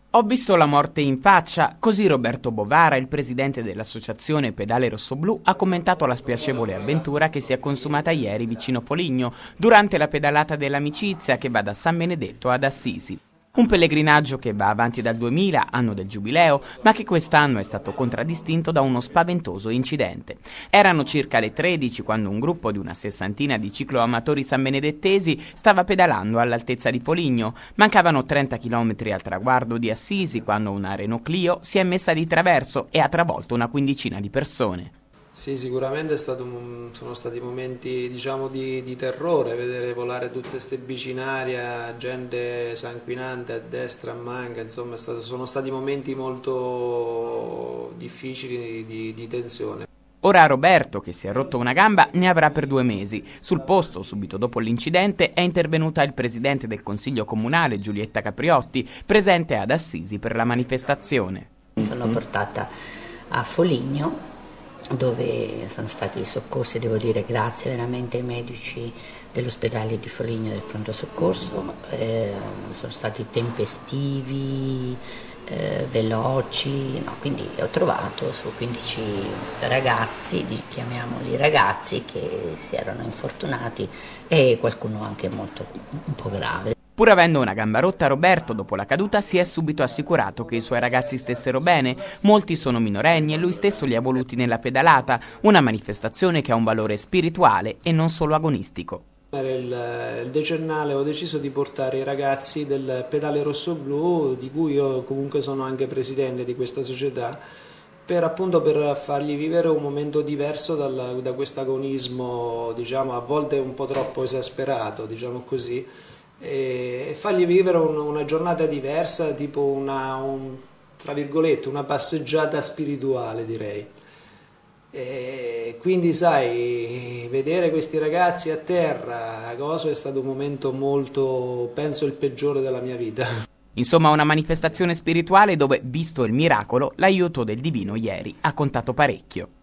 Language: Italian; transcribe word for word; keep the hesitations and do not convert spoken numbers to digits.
Ho visto la morte in faccia, così Roberto Bovara, il presidente dell'associazione Pedale Rossoblu, ha commentato la spiacevole avventura che si è consumata ieri vicino Foligno, durante la pedalata dell'amicizia che va da San Benedetto ad Assisi. Un pellegrinaggio che va avanti dal duemila, anno del giubileo, ma che quest'anno è stato contraddistinto da uno spaventoso incidente. Erano circa le tredici quando un gruppo di una sessantina di cicloamatori sanbenedettesi stava pedalando all'altezza di Foligno. Mancavano trenta chilometri al traguardo di Assisi quando una Renault Clio si è messa di traverso e ha travolto una quindicina di persone. Sì, sicuramente è stato, sono stati momenti, diciamo, di, di terrore, vedere volare tutte queste bici in aria, gente sanguinante a destra, a manca, insomma è stato, sono stati momenti molto difficili di, di tensione. Ora Roberto, che si è rotto una gamba, ne avrà per due mesi. Sul posto, subito dopo l'incidente, è intervenuta il presidente del Consiglio Comunale, Giulietta Capriotti, presente ad Assisi per la manifestazione. Mi sono portata a Foligno, dove sono stati soccorsi, devo dire grazie veramente ai medici dell'ospedale di Foligno del pronto soccorso, eh, sono stati tempestivi, eh, veloci, no, quindi ho trovato su quindici ragazzi, chiamiamoli ragazzi, che si erano infortunati e qualcuno anche molto un po' grave. Pur avendo una gamba rotta, Roberto, dopo la caduta, si è subito assicurato che i suoi ragazzi stessero bene. Molti sono minorenni e lui stesso li ha voluti nella pedalata, una manifestazione che ha un valore spirituale e non solo agonistico. Per il, il decennale ho deciso di portare i ragazzi del Pedale Rossoblu, di cui io comunque sono anche presidente di questa società, per appunto per fargli vivere un momento diverso dal, da questo agonismo, diciamo, a volte un po' troppo esasperato, diciamo così, e fargli vivere un, una giornata diversa, tipo una, un, tra virgolette, una passeggiata spirituale, direi. E quindi sai, vedere questi ragazzi a terra, cosa, è stato un momento molto, penso, il peggiore della mia vita. Insomma, una manifestazione spirituale dove, visto il miracolo, l'aiuto del divino ieri ha contato parecchio.